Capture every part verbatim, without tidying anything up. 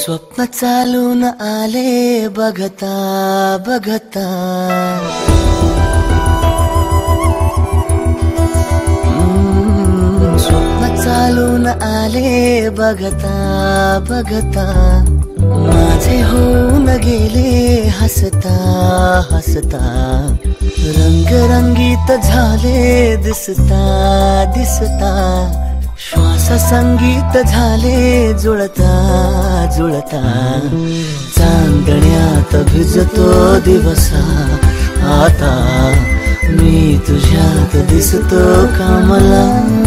स्वप्न चालून आले बघता बघता, हम्म, स्वप्न चालून आले बघता बघता, माझे होऊन गेले हसता हसता, रंगरंगीत झाले दिसता दिसता, श्वास संगीत झाले जुळता जुळता, चांदण्यात भिजतो दिवसा आता, मी तुझ्यात दिसतो कमला.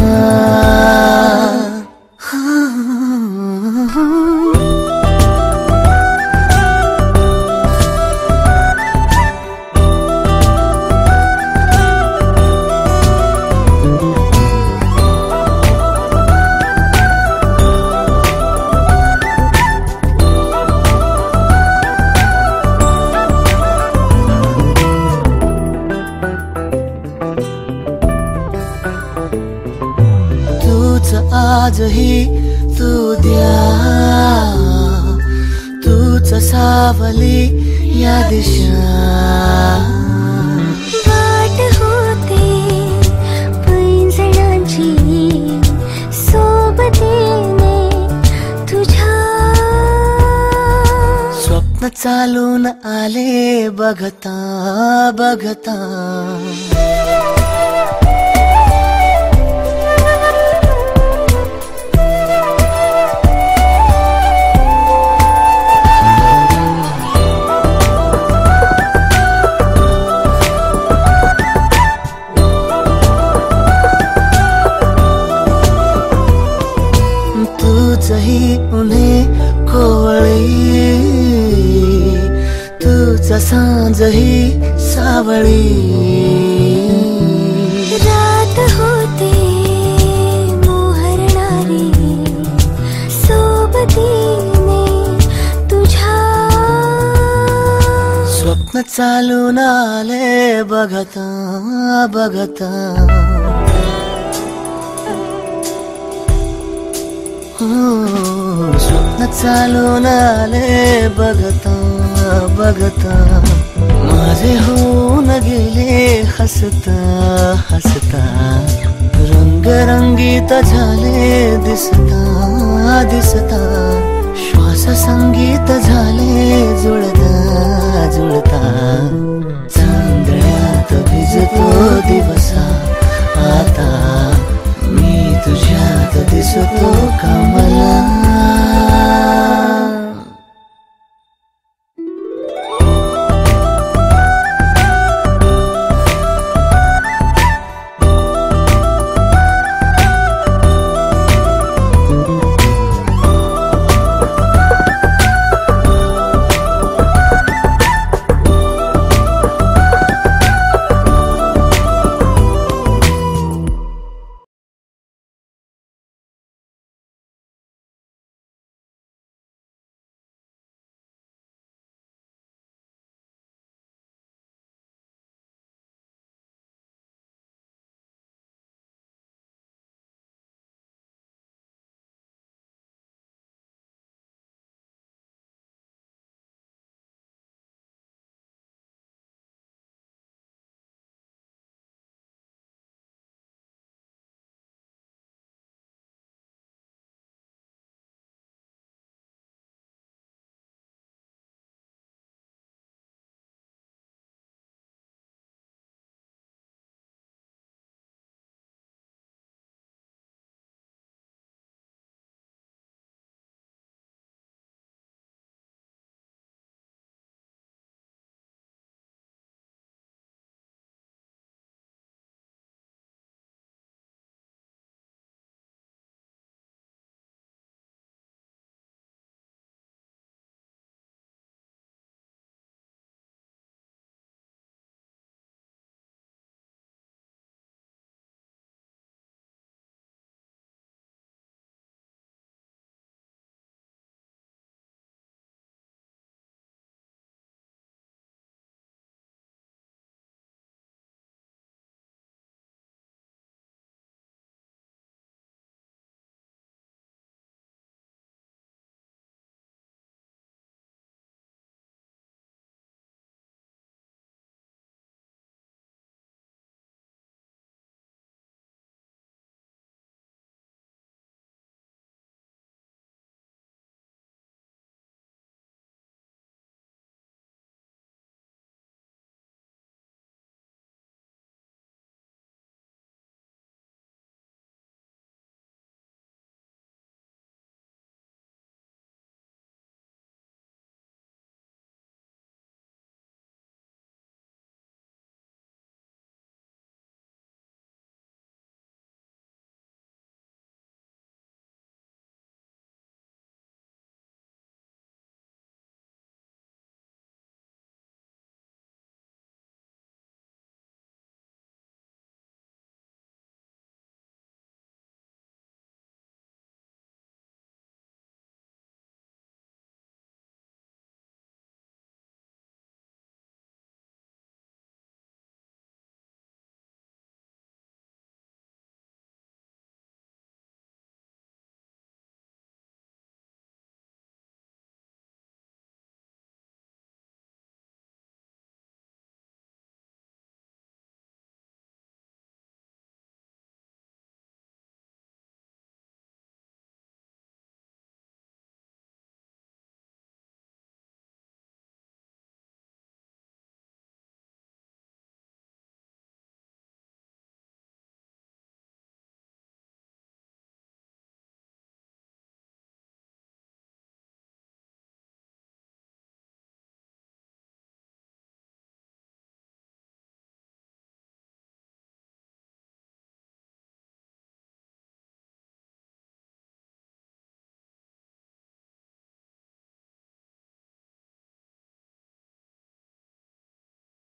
आजही तू द्या, तूच सावली या दिशा, वाट होते पैंजणांची सोबतीने तुझ्या. स्वप्न चालून आले बघता बघता, तूचही उन्हे कोवळी, तूच सांजही सावळी, रात होते मोहरणारी सोबतीने तुझ्या. स्वप्न चालून आले बघता बघता, स्वप्न चालून आले बघता बघता, माझे होऊन गेले हसता हसता, रंगरंगीत झाले दिसता दिसता, श्वास संगीत झाले जुळता जुळता.